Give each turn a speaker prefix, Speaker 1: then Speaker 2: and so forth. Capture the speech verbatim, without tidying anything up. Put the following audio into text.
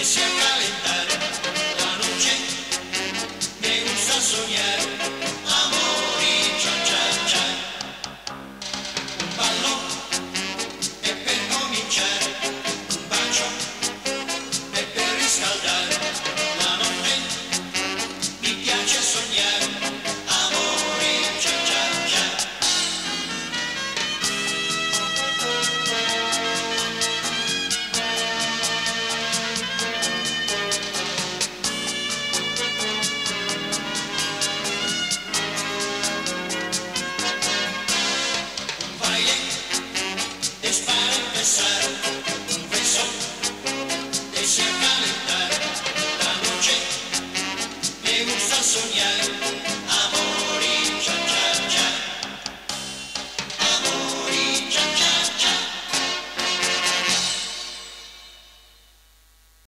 Speaker 1: desea calentar la noche, me gusta soñar, amor y cha cha cha. Un ballo è per cominciare, un bacio è per riscaldare la notte, mi piace sognare, amor y cha cha cha. Es para empezar, un beso desea calentar la noche, me gusta soñar.